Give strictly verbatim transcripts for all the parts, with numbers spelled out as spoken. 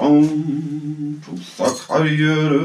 chante sa carrière.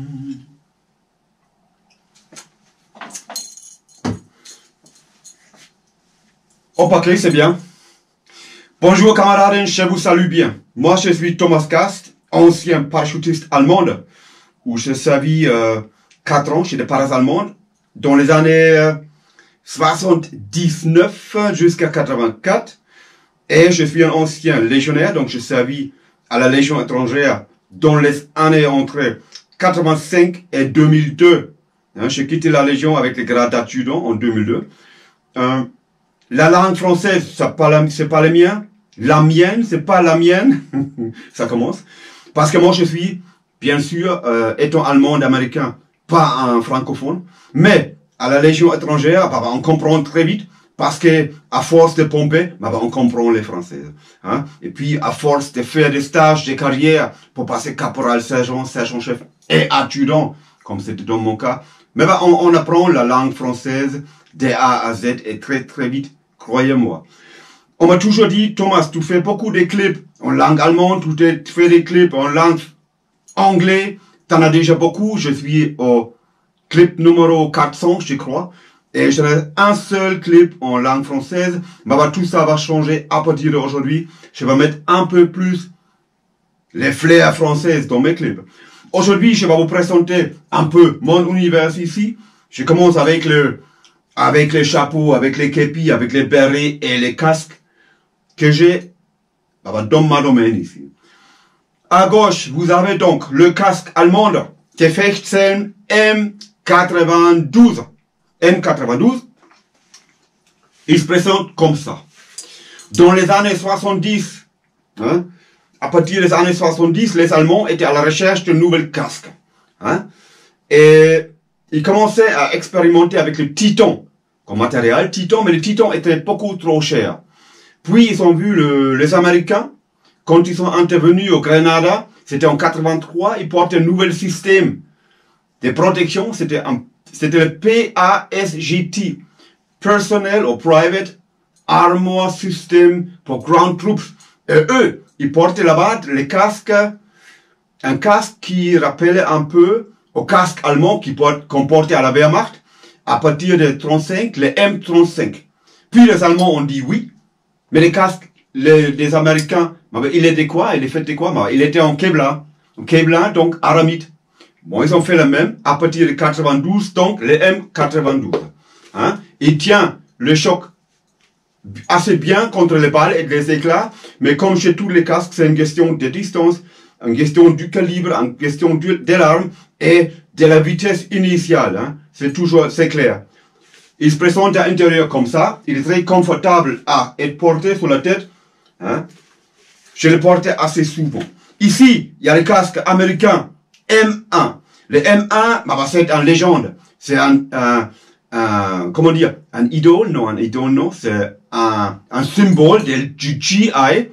Au paquet, c'est bien. Bonjour camarades, je vous salue bien. Moi, je suis Thomas Gast, ancien parachutiste allemand, où j'ai servi euh, quatre ans chez les paras allemandes, dans les années euh, soixante-dix-neuf jusqu'à quatre-vingt-quatre. Et je suis un ancien légionnaire, donc j'ai servi à la Légion étrangère dans les années entre quatre-vingt-cinq et deux mille deux. Hein, j'ai quitté la Légion avec les grades d'adjudant en deux mille deux. Euh, la langue française, c'est pas la, c'est pas la mienne. La mienne, c'est pas la mienne. Ça commence. Parce que moi, je suis, bien sûr, euh, étant allemand américain, pas un francophone. Mais à la Légion étrangère, bah, bah, on comprend très vite. Parce que à force de pomper, bah, bah, on comprend les Françaises. Hein? Et puis, à force de faire des stages, des carrières, pour passer caporal, sergent, sergent-chef et adjudant, comme c'était dans mon cas, mais bah, on, on apprend la langue française de A à Z et très très vite, croyez-moi. On m'a toujours dit, Thomas, tu fais beaucoup de clips en langue allemande, tu fais des clips en langue anglaise, tu en as déjà beaucoup, je suis au clip numéro quatre cents, je crois. Et je n'ai un seul clip en langue française. Mais bah, tout ça va changer à partir d'aujourd'hui. Je vais mettre un peu plus les flairs françaises dans mes clips. Aujourd'hui, je vais vous présenter un peu mon univers ici. Je commence avec le, avec les chapeaux, avec les képis, avec les bérets et les casques que j'ai bah, bah, dans ma domaine ici. À gauche, vous avez donc le casque allemand, Gefechtshelm M quatre-vingt-douze. M quatre-vingt-douze, il se présente comme ça. Dans les années soixante-dix, hein, à partir des années soixante-dix, les Allemands étaient à la recherche de nouvelles casques. Hein, et ils commençaient à expérimenter avec le Titan comme matériel. Titan, mais le Titan était beaucoup trop cher. Puis ils ont vu le, les Américains, quand ils sont intervenus au Grenada, c'était en quatre-vingt-trois, ils portaient un nouvel système de protection, c'était un C'était le P A S G T, Personnel or Private Armor System pour Ground Troops. Et eux, ils portaient là-bas les casques, un casque qui rappelait un peu au casque allemand qu'on portait à la Wehrmacht, à partir de trente-cinq, les M trente-cinq. Puis les Allemands ont dit oui, mais les casques, les, les Américains, il était quoi? Il est fait de quoi? Il était en Kevlar. En Kevlar, donc aramide. Bon, ils ont fait le même à partir de quatre-vingt-douze, donc les M quatre-vingt-douze. Hein? Il tient le choc assez bien contre les balles et les éclats, mais comme chez tous les casques, c'est une question de distance, une question du calibre, une question de, de l'arme et de la vitesse initiale. Hein? C'est toujours, c'est clair. Il se présente à l'intérieur comme ça, il est très confortable à être porté sur la tête. Hein? Je le portais assez souvent. Ici, il y a les casques américains M un. Le M un, bah, c'est une légende. C'est un, un, un, comment dire, un idole, non, un idole, non, c'est un, un symbole du G I.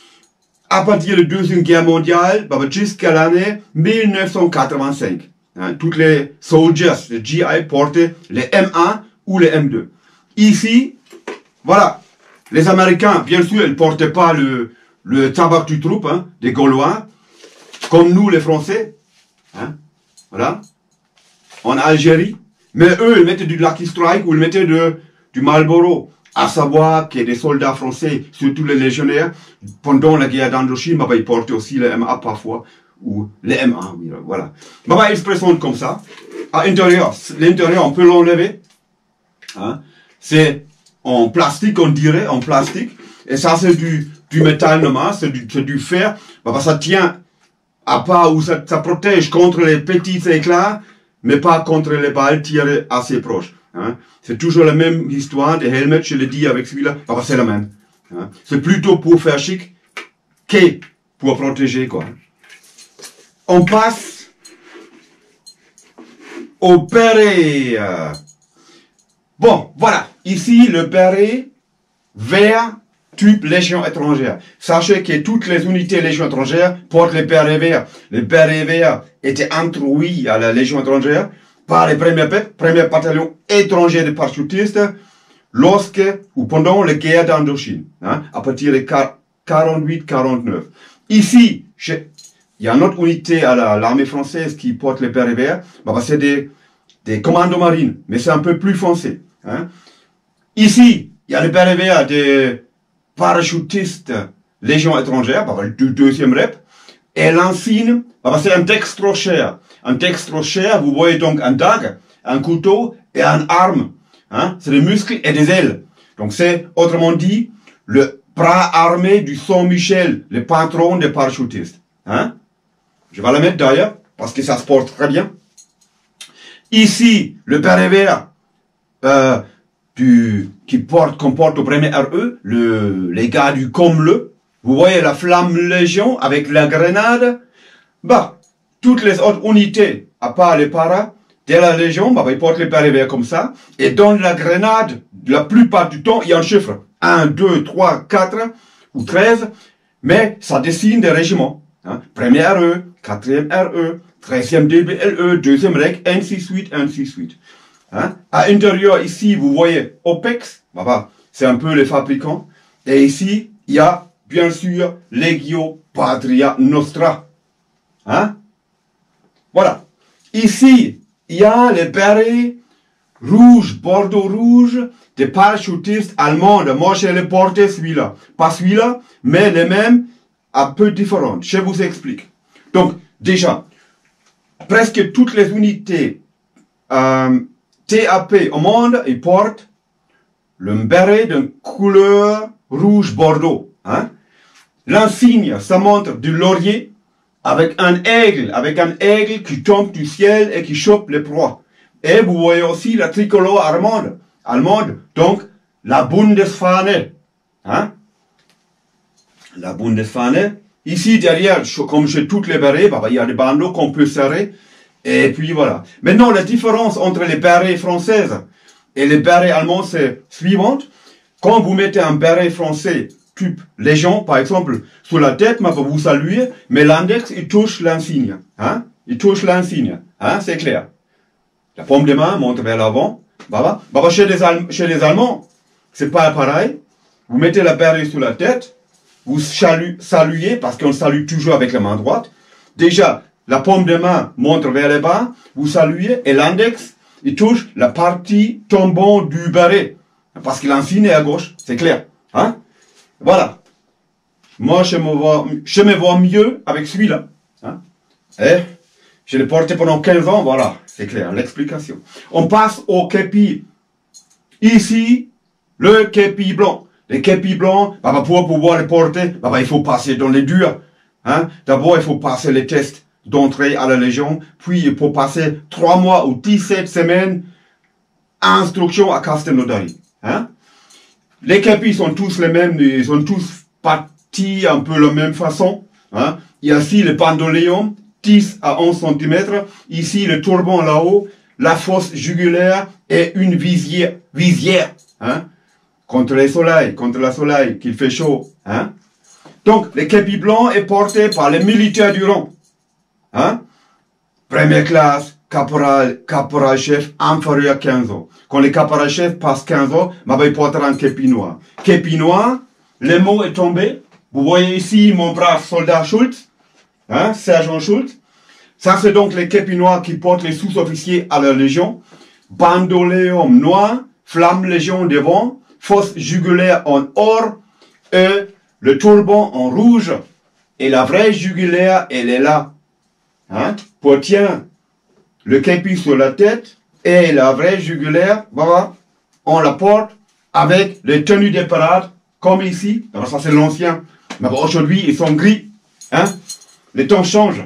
À partir de la Deuxième Guerre mondiale, bah, jusqu'à l'année mille neuf cent quatre-vingt-cinq. Hein, tous les soldiers de G I portaient le M un ou le M deux. Ici, voilà, les Américains, bien sûr, ils ne portaient pas le, le tabac du troupe, hein, des Gaulois, comme nous, les Français. Hein, voilà, en Algérie, mais eux ils mettaient du Lucky Strike ou ils mettaient de, du Marlboro, à savoir que des soldats français, surtout les légionnaires, pendant la guerre d'Indochine, bah, bah, ils portaient aussi le M un parfois, ou le M un, voilà. Bah, bah, ils se présentent comme ça. À l'intérieur, l'intérieur on peut l'enlever, hein, c'est en plastique, on dirait, en plastique, et ça c'est du, du métal normal, c'est du, du fer, bah, bah, ça tient à part où ça, ça protège contre les petits éclats, mais pas contre les balles tirées assez proches. Hein. C'est toujours la même histoire des helmets, je l'ai dit avec celui-là, ah bah c'est la même. Hein. C'est plutôt pour faire chic que pour protéger, quoi. On passe au béret. Bon, voilà. Ici, le béret vert type Légion étrangère. Sachez que toutes les unités Légion étrangère portent les bérets verts. Les bérets verts étaient introduits à la Légion étrangère par les premiers, premiers bataillons étrangers de parachutistes lorsque ou pendant la guerre d'Indochine, hein, à partir de quarante-huit quarante-neuf. Ici, il y a une autre unité à l'armée française qui porte les bérets verts, bah, bah, c'est des, des commandos marines, mais c'est un peu plus foncé. Hein. Ici, il y a les bérets verts des parachutistes Légion étrangère, bah, bah, le deuxième rep, et l'insigne, bah, bah, c'est un dextrocher. Un dextrocher, vous voyez donc un dague, un couteau et une arme. Hein. C'est des muscles et des ailes. Donc c'est, autrement dit, le bras armé du Saint-Michel, le patron des parachutistes. Hein. Je vais la mettre d'ailleurs, parce que ça se porte très bien. Ici, le béret vert, euh, du, qui porte, qu'on porte au premier R E, le, les gars du Comble. Vous voyez la flamme légion avec la grenade. Bah, toutes les autres unités, à part les paras, de la légion, bah, ils portent les bérets verts comme ça. Et dans la grenade, la plupart du temps, il y a un chiffre. un, deux, trois, quatre ou treize. Mais ça dessine des régiments. Hein. Premier R E, quatrième R E, treizième D B L E, deuxième R E C, ainsi de suite, ainsi de suite. Hein. À l'intérieur, ici, vous voyez O P E X, bah, bah, c'est un peu les fabricants. Et ici, il y a, bien sûr, Legio Patria Nostra. Hein. Voilà. Ici, il y a les bérets rouges, bordeaux rouge, des parachutistes allemands. Moi, je l'ai porté celui-là. Pas celui-là, mais les mêmes, un peu différents. Je vous explique. Donc, déjà, presque toutes les unités euh, T A P au monde, ils portent le béret de couleur rouge bordeaux. Hein? L'insigne, ça montre du laurier avec un aigle, avec un aigle qui tombe du ciel et qui chope les proies. Et vous voyez aussi la tricolore allemande, allemande donc la Bundesfahne. Hein? La Bundesfahne. Ici, derrière, comme chez toutes les bérets, bah, bah, il y a des bandeaux qu'on peut serrer. Et puis voilà. Maintenant, la différence entre les bérets françaises et les bérets allemands, c'est suivante. Quand vous mettez un béret français, type Légion, par exemple, sur la tête, bah, vous saluez, mais l'index, il touche l'insigne. Hein? Il touche l'insigne. Hein? C'est clair. La paume de main monte vers l'avant. Bah, bah. Bah, bah, chez, les chez les Allemands, c'est pas pareil. Vous mettez la béret sur la tête. Vous saluez, parce qu'on salue toujours avec la main droite. Déjà, la paume de main montre vers le bas, vous saluez, et l'index, il touche la partie tombante du béret. Parce que l'insigne est à gauche, c'est clair. Hein? Voilà. Moi, je me vois, je me vois mieux avec celui-là. Hein? Et je l'ai porté pendant quinze ans, voilà, c'est clair, l'explication. On passe au képi. Ici, le képi blanc. Les képis blancs, bah, bah, pour pouvoir les porter, bah, bah, il faut passer dans les durs. Hein? D'abord, il faut passer les tests d'entrée à la Légion, puis il faut passer trois mois ou dix-sept semaines instruction à Castelnaudary. Hein? Les képis sont tous les mêmes, ils sont tous partis un peu de la même façon. Hein? Il y a ici le bandoléon, dix à onze centimètres, ici le turban là-haut, la fosse jugulaire et une visière, visière. Hein? Contre les soleils, contre le soleil, qu'il fait chaud. Hein? Donc, le képi blanc est porté par les militaires du rang. Hein? Première classe, caporal, caporal-chef, inférieur à quinze ans. Quand les caporal-chefs passent quinze ans, bah, bah, ils porteront un képi noir. Képi noir, le mot est tombé. Vous voyez ici mon brave soldat Schultz, hein? Sergent Schultz. Ça, c'est donc les képis noirs qui portent les sous-officiers à la Légion. Bandoléum noir, flamme Légion devant, fosse jugulaire en or, et le turban en rouge, et la vraie jugulaire, elle est là. Hein? Pour tiens, le képi sur la tête, et la vraie jugulaire, voilà, on la porte avec les tenues des parades, comme ici. Alors ça c'est l'ancien. Mais bon, aujourd'hui, ils sont gris. Hein? Les temps changent.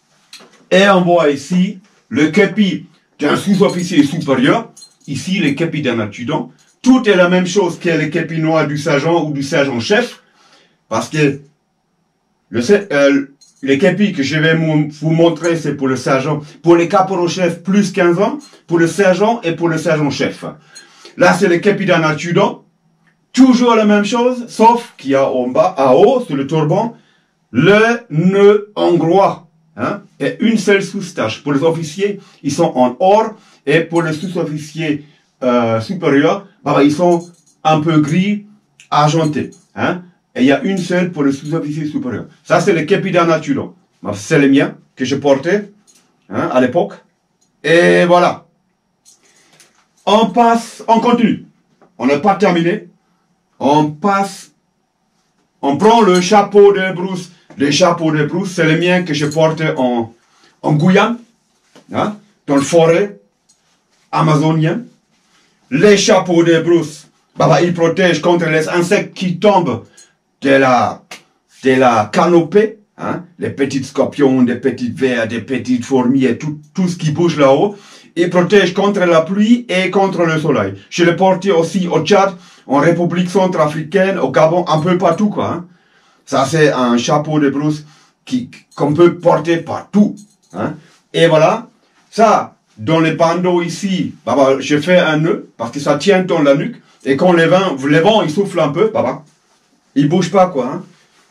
Et on voit ici le képi d'un sous-officier supérieur. Ici, le képi d'un adjudant. Tout est la même chose que le képi noir du sergent ou du sergent-chef. Parce que le, euh, les képis que je vais vous montrer, c'est pour le sergent. Pour les caporaux-chefs, plus quinze ans. Pour le sergent et pour le sergent-chef. Là, c'est le képi d'un adjudant. Toujours la même chose, sauf qu'il y a en bas, à haut, sur le turban, le nœud hongrois. Hein, et une seule sous-tache. Pour les officiers, ils sont en or. Et pour les sous-officiers euh, supérieurs, bah, ils sont un peu gris, argentés. Hein, et il y a une seule pour les sous-officiers supérieurs. Ça, c'est le képi d'un adjudant. C'est les miens que je portais hein, à l'époque. Et voilà. On passe, on continue. On n'est pas terminé. On passe, on prend le chapeau de brousse. Les chapeaux de brousse, c'est les miens que je portais en, en Guyane, hein, dans le forêt amazonien. Les chapeaux de brousse, bah, bah, ils protègent contre les insectes qui tombent de la, de la canopée. Hein, les petits scorpions, des petites vers, des petites fourmis et tout, tout ce qui bouge là-haut. Ils protègent contre la pluie et contre le soleil. Je l'ai porté aussi au Tchad, en République centrafricaine, au Gabon, un peu partout, quoi. Hein. Ça, c'est un chapeau de brousse qui, qu'on peut porter partout. Hein. Et voilà. Ça, dans les bandeaux ici, bah, bah, je fais un nœud, parce que ça tient dans la nuque. Et quand les vents, les vents, ils soufflent un peu, bah, bah, ils bougent pas, quoi. Hein.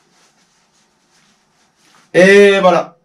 Et voilà.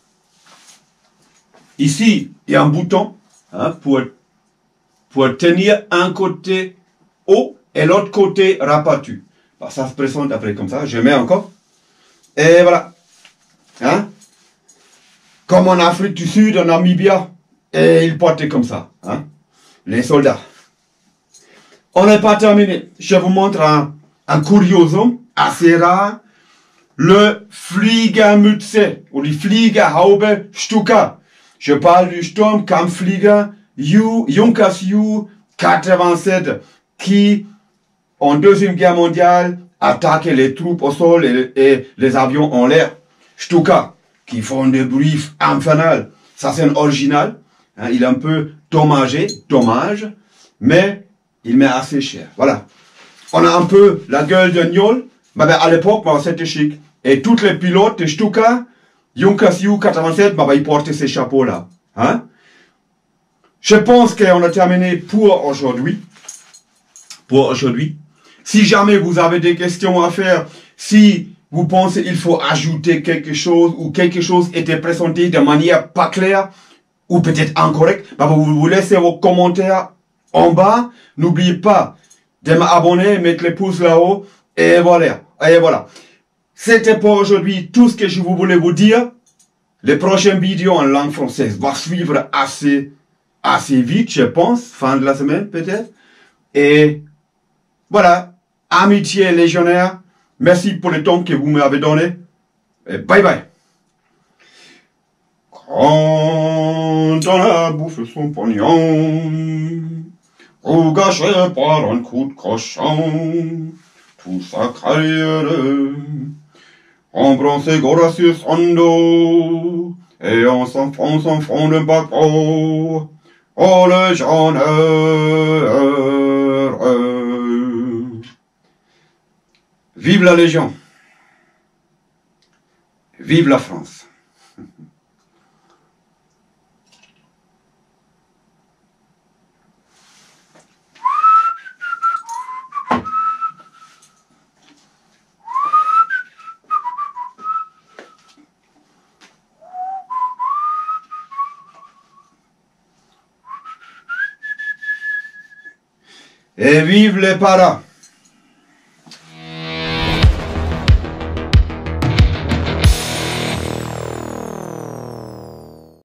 Ici, il y a un bouton hein, pour, pour tenir un côté haut et l'autre côté rabattu. Bah, ça se présente après comme ça. Je mets encore. Et voilà. Hein? Comme en Afrique du Sud, en Namibia. Et ils portaient comme ça. Hein? Les soldats. On n'est pas terminé. Je vous montre un, un curiosum assez rare. Le Fliegermütze ou die Fliegerhaube Stuka. Je parle du Sturmkampfflieger U, Junkers U quatre-vingt-sept qui, en Deuxième Guerre mondiale, attaquait les troupes au sol et, et les avions en l'air. Stuka, qui font des bruits infernales. Ça, c'est un original. Hein, il est un peu dommagé, dommage, mais il m'est assez cher. Voilà. On a un peu la gueule de gnôle. Mais ben, à l'époque, ben, c'était chic. Et tous les pilotes de Stuka, Junkers U quatre-vingt-sept, ben, ben, ils portaient ces chapeaux-là. Hein? Je pense qu'on a terminé pour aujourd'hui. Pour aujourd'hui. Si jamais vous avez des questions à faire, si vous pensez qu'il faut ajouter quelque chose ou quelque chose était présenté de manière pas claire ou peut-être incorrecte, ben, vous vous laissez vos commentaires en bas. N'oubliez pas de m'abonner, mettre les pouces là-haut. Et voilà, et voilà. C'était pour aujourd'hui tout ce que je voulais vous dire. Les prochaines vidéos en langue française vont suivre assez, assez vite, je pense. Fin de la semaine, peut-être. Et voilà. Amitié légionnaire. Merci pour le temps que vous m'avez donné. Et bye bye. Quand on a bouffé son pognon, ou gâché par un coup de cochon, toute sa carrière, embrassé Horatius Ando, et on s'enfonce en fond de bateau, oh le genre, vive la Légion, vive la France. Et vive les paras!